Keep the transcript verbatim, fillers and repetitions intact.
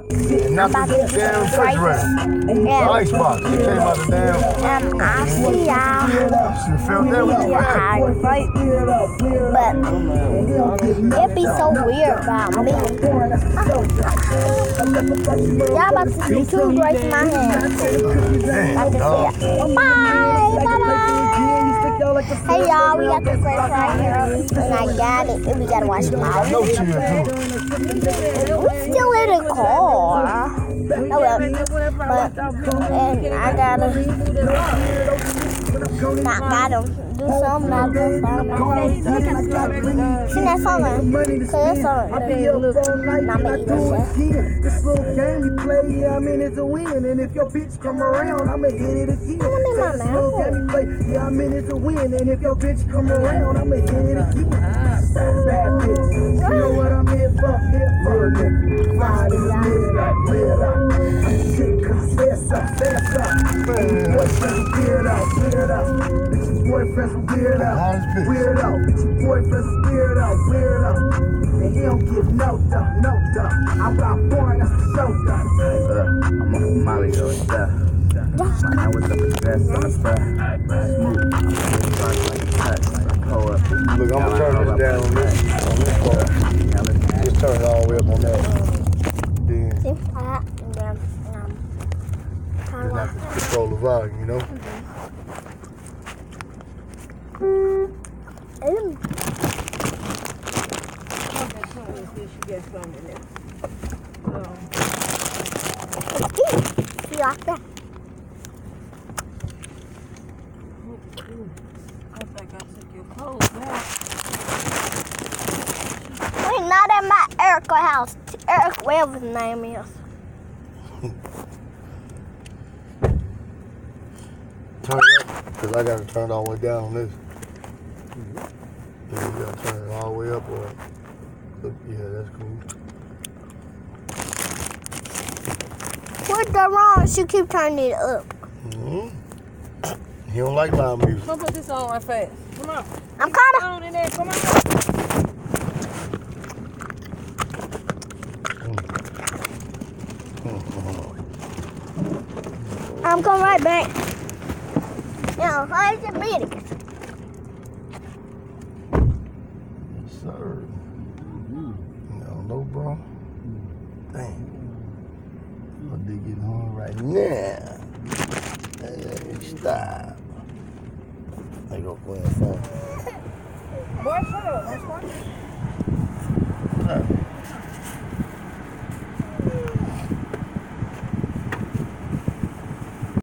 And not the damn refrigerator. Yeah. The icebox. It came out the damn. Um, I see y'all. You felt that when you Yeah, back. right. But it be so weird about me. Y'all about to see two grapes in my hand. Damn, dog. Bye. Bye bye. Hey y'all, we got the grapes right here. And I got it. And we gotta wash them out. No chill, too. We still in the car. Oh well. But, and I gotta not got them. Do something, not do something. See that song? Cause that song. Not me either, chef. This little game we play, yeah, I mean it's a win. And if your bitch come around, I'ma hit it again. I'm in my This little game we play, yeah, I mean it's a win. And if your bitch come around, I'ma hit it again. Bad bitch, you know what I'm here for? Here for, nigga. Ride in the middle, clear up. Shit, cause fast up, fast up. Boyfriends weird out, weird out. Bitch, boyfriends weird out, weird out. Bitch, boyfriends weird out, weird out. And he don't get no duck, no duck. I'm about born, that's the show duck. Uh, I'm on Molly, though, it's that. Now with the best on the spread. Smooth. I'm like a touch, like a cold up. Look, I'm gonna turn this down on this, on this part. Just turn it all the way up on that. Then, See that? And then, um, then I can control the volume, you know? mm. You like that? I think I took your clothes out. We're not at my Erica house. Erica, whatever his name is. Turn it up, because I got to turn it all the way down on this. Yeah, you got to turn it all the way up, or yeah, that's cool. What's the wrong? She keep turning it up. Mm-hmm. He don't like loud music. Come put this on right fast. Come on. I'm coming. On in there. Come on. I'm coming right back. Now, how's your meeting? Yes, sir. You don't know, bro? Dang. I'm gonna get on right now. Hey, stop. I go play a phone. Boy, shut up. That's fine. Huh.